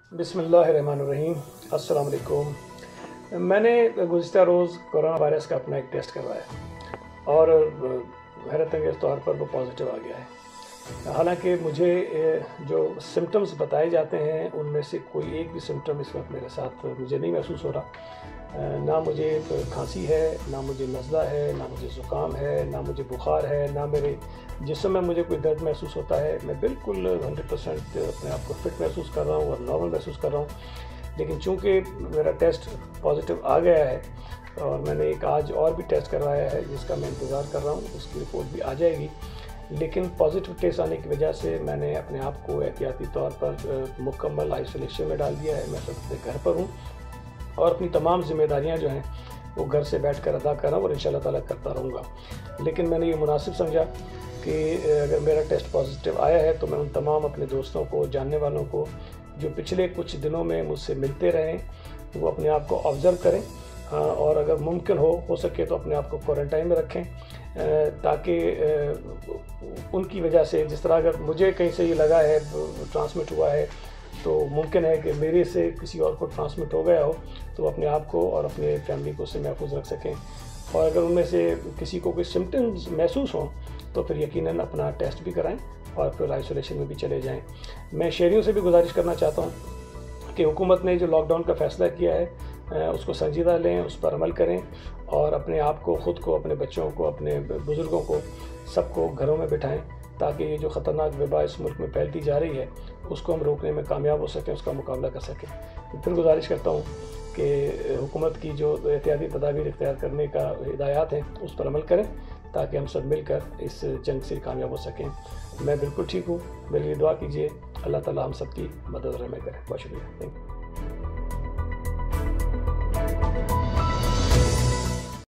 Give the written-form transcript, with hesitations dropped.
बिस्मिल्लाहिर्रहमानिर्रहीम। अस्सलाम वालेकुम। मैंने गुज़िश्ता रोज़ कोरोना वायरस का अपना एक टेस्ट करवाया और हैरत अंगेज़ तौर पर वो पॉजिटिव आ गया है। हालांकि मुझे जो सिम्टम्स बताए जाते हैं उनमें से कोई एक भी सिम्टम इस वक्त मेरे साथ मुझे नहीं महसूस हो रहा। ना मुझे खांसी है, ना मुझे नज़ला है, ना मुझे ज़ुकाम है, ना मुझे बुखार है, ना मेरे जिस्म में मुझे कोई दर्द महसूस होता है। मैं बिल्कुल 100% अपने आप को फिट महसूस कर रहा हूँ और नॉर्मल महसूस कर रहा हूँ। लेकिन चूँकि मेरा टेस्ट पॉजिटिव आ गया है और मैंने एक आज और भी टेस्ट करवाया है जिसका मैं इंतज़ार कर रहा हूँ, उसकी रिपोर्ट भी आ जाएगी। लेकिन पॉजिटिव टेस्ट आने की वजह से मैंने अपने आप को एहतियाती तौर पर मुकम्मल आइसोलेशन में डाल दिया है। मैं सब अपने घर पर हूँ और अपनी तमाम ज़िम्मेदारियाँ जो हैं वो घर से बैठकर अदा कर रहा हूँ और इंशाअल्लाह ताला करता रहूँगा। लेकिन मैंने ये मुनासिब समझा कि अगर मेरा टेस्ट पॉजिटिव आया है तो मैं उन तमाम अपने दोस्तों को, जानने वालों को जो पिछले कुछ दिनों में मुझसे मिलते रहें, वो अपने आप को ऑब्ज़र्व करें और अगर मुमकिन हो सके तो अपने आप को क्वारंटाइन में रखें, ताकि उनकी वजह से जिस तरह अगर मुझे कहीं से ये लगा है ट्रांसमिट हुआ है तो मुमकिन है कि मेरे से किसी और को ट्रांसमिट हो गया हो, तो अपने आप को और अपने फैमिली को उससे महफूज रख सकें। और अगर उनमें से किसी को कोई सिम्टम्स महसूस हों तो फिर यकीनन अपना टेस्ट भी कराएं और फिर आइसोलेशन में भी चले जाएं। मैं शहरियों से भी गुजारिश करना चाहता हूं कि हुकूमत ने जो लॉकडाउन का फ़ैसला किया है उसको संजीदा लें, उस पर अमल करें और अपने आप को, ख़ुद को, अपने बच्चों को, अपने बुज़ुर्गों को, सबको घरों में बिठाएं ताकि ये जो ख़तरनाक वबा इस मुल्क में फैलती जा रही है उसको हम रोकने में कामयाब हो सकें, उसका मुकाबला कर सकें। फिर गुजारिश करता हूँ कि हुकूमत की जो एहतियाती तदाबीर इख्तियार करने का हिदायत हैं उस पर अमल करें ताकि हम सब मिलकर इस जंग से कामयाब हो सकें। मैं बिल्कुल ठीक हूँ, मेरे लिए दुआ कीजिए। अल्लाह ताला हम सब की मदद में करे। बहुत शुक्रिया। Thank you.